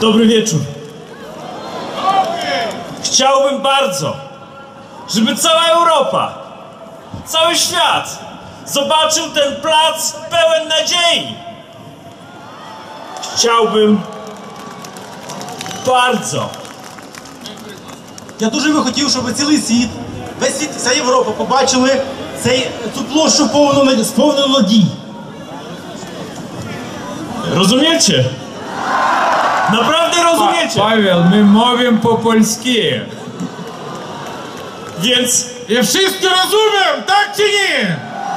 Dobry wieczór. Chciałbym bardzo, żeby cała Europa, cały świat zobaczył ten plac pełen nadziei. Chciałbym bardzo. Я дуже би хотів, щоб цілий світ, весь світ, вся Європа побачили цю площу сповнену надій. Rozumiecie? Naprawdę rozumiecie? Павел, my mówimy po polsku. Więc Ja wszystko rozumiem, tak czy nie?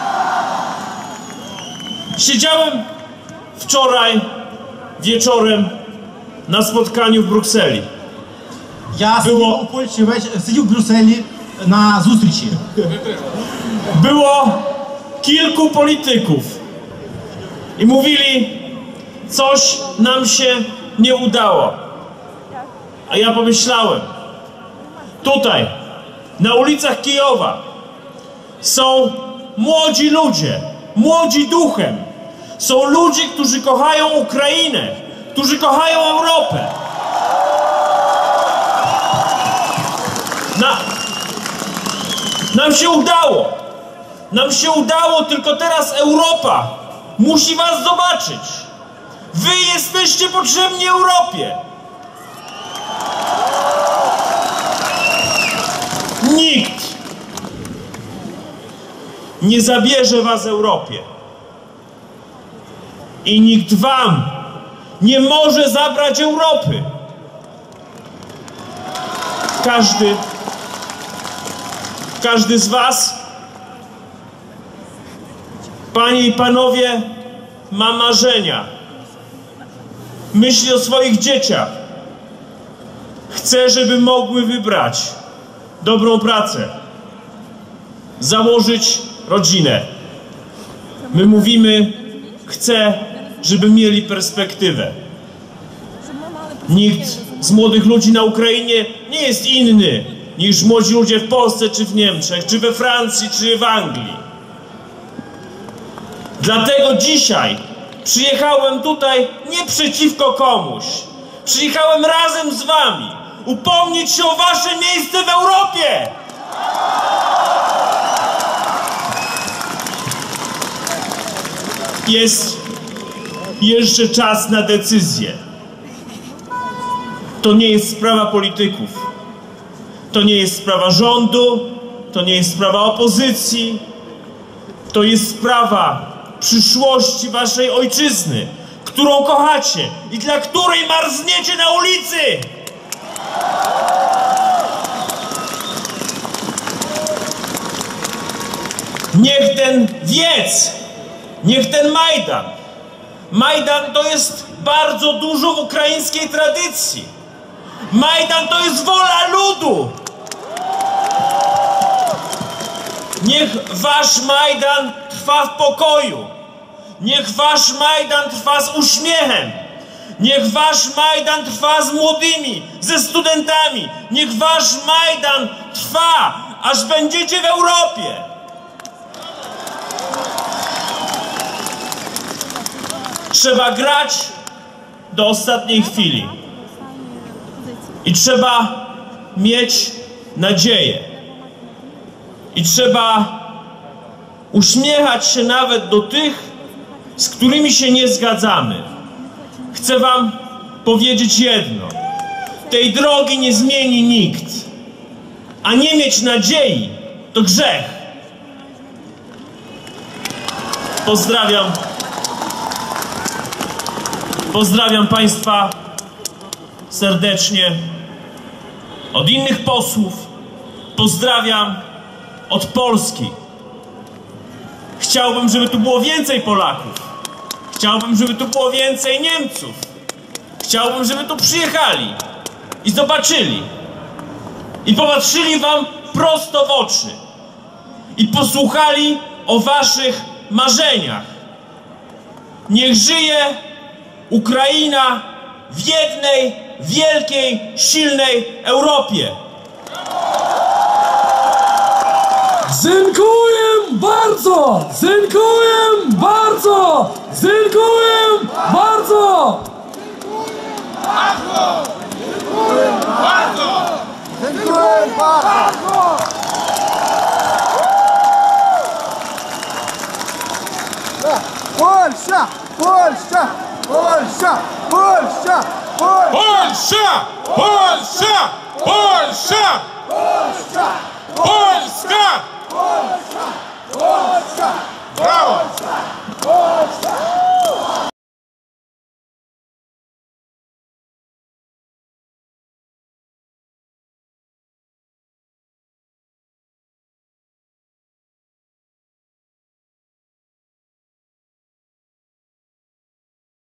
siedziałem wczoraj wieczorem na spotkaniu w Brukseli. Я Було. сидів у Польщі, сидів в Брюсселі на зустрічі. Było kilku polityków i mówili, coś nam się nie udało. A ja pomyślałem, tutaj, na ulicach Kijowa są młodzi ludzie, młodzi duchem. Są ludzie, którzy kochają Ukrainę, którzy kochają Europę. Nam się udało. Nam się udało, tylko teraz Europa musi was zobaczyć. Wy jesteście potrzebni Europie. Nikt nie zabierze was Europie. I nikt wam nie może zabrać Europy. Każdy z was, panie i panowie, ma marzenia. Myśli o swoich dzieciach. Chce, żeby mogły wybrać dobrą pracę, założyć rodzinę. My mówimy, chcę, żeby mieli perspektywę. Nikt z młodych ludzi na Ukrainie nie jest inny niż młodzi ludzie w Polsce, czy w Niemczech, czy we Francji, czy w Anglii. Dlatego dzisiaj przyjechałem tutaj nie przeciwko komuś. Przyjechałem razem z wami upomnieć się o wasze miejsce w Europie. Jest jeszcze czas na decyzję. To nie jest sprawa polityków. To nie jest sprawa rządu. To nie jest sprawa opozycji. To jest sprawa przyszłości waszej ojczyzny, którą kochacie i dla której marzniecie na ulicy. Niech ten wiec, niech ten Majdan. Majdan to jest bardzo dużo w ukraińskiej tradycji. Majdan to jest wola ludu. Niech wasz Majdan trwa w pokoju. Niech wasz Majdan trwa z uśmiechem. Niech wasz Majdan trwa z młodymi, ze studentami. Niech wasz Majdan trwa, aż będziecie w Europie. Trzeba grać do ostatniej chwili. I trzeba mieć nadzieję. I trzeba uśmiechać się nawet do tych, z którymi się nie zgadzamy. Chcę wam powiedzieć jedno. Tej drogi nie zmieni nikt. A nie mieć nadziei to grzech. Pozdrawiam państwa serdecznie od innych posłów. Pozdrawiam od Polski. Chciałbym, żeby tu było więcej Polaków. Chciałbym, żeby tu było więcej Niemców. Chciałbym, żeby tu przyjechali i zobaczyli. I popatrzyli wam prosto w oczy. I posłuchali o waszych marzeniach. Niech żyje Ukraina w jednej, wielkiej, silnej Europie. Dziękuję bardzo! Dziękuję bardzo! Dziękuję bardzo! Польща! Польща! Польща! Польща! Польща! Польща! Польща! Польща!